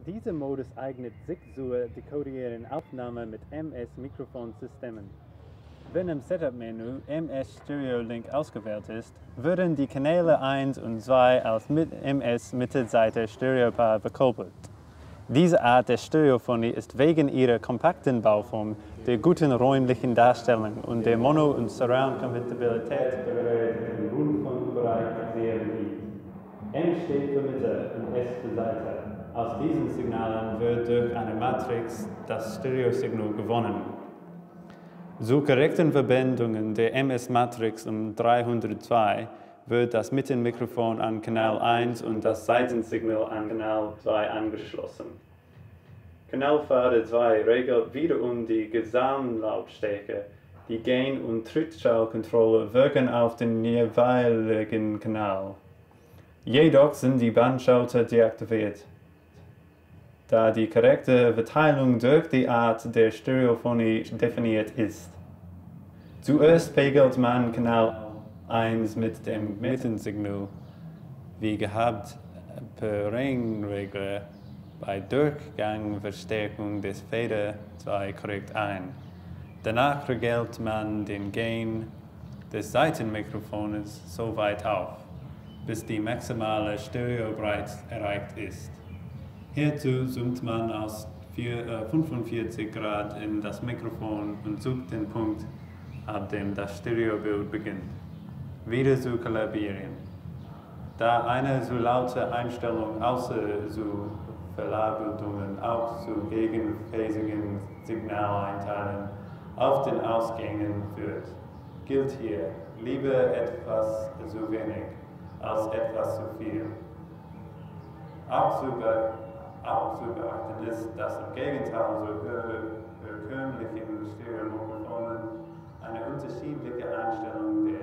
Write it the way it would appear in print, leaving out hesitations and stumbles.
Dieser Modus eignet sich zur dekodieren Aufnahme mit MS-Mikrofonsystemen. Wenn im Setup-Menü MS Stereo Link ausgewählt ist, würden die Kanäle 1 und 2 als MS-Mittelseite Stereopaar gekoppelt. Diese Art der Stereophonie ist wegen ihrer kompakten Bauform, der guten räumlichen Darstellung und der Mono- und Surround-Kompatibilität im Rundfunkbereich sehr beliebt. M steht für Mitte und S für Seite. Aus diesen Signalen wird durch eine Matrix das Stereosignal gewonnen. Zur korrekten Verbindung der MS-Matrix um 302 wird das Mittenmikrofon an Kanal 1 und das Seitensignal an Kanal 2 angeschlossen. Kanalpfade 2 regelt wiederum die Gesamtlautstärke. Die Gain- und Trittschallkontrolle wirken auf den jeweiligen Kanal. Jedoch sind die Bandschalter deaktiviert, da die korrekte Verteilung durch die Art der Stereophonie definiert ist. Zuerst pegelt man Kanal 1 mit dem Mittensignal, wie gehabt, per Ringregler bei Durchgangverstärkung des Fader 2 korrekt ein. Danach regelt man den Gain des Seitenmikrofons so weit auf, bis die maximale Stereobreite erreicht ist. Hierzu zoomt man aus 45 Grad in das Mikrofon und sucht den Punkt, ab dem das Stereobild beginnt. Wieder zu kalibrieren. Da eine zu laute Einstellung außer zu Verlagerungen auch zu gegenphasigen Signaleinteilen auf den Ausgängen führt, gilt hier lieber etwas zu wenig als etwas zu viel. Auch zu beachten ist, dass im Gegenteil zu herkömmlichen Stereomikrofonen eine unterschiedliche Einstellung der